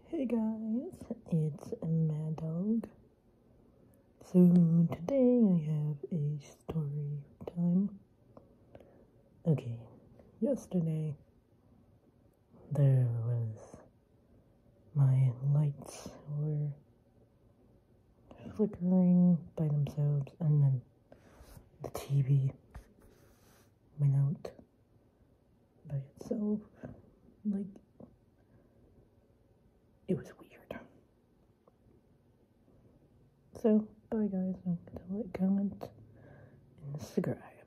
Hey guys, it's Mad Dog. So today I have a story time. Okay, yesterday there was my lights were flickering by themselves and then the TV went out by itself. Like, it was weird. So, bye guys, don't forget to like, comment, and subscribe.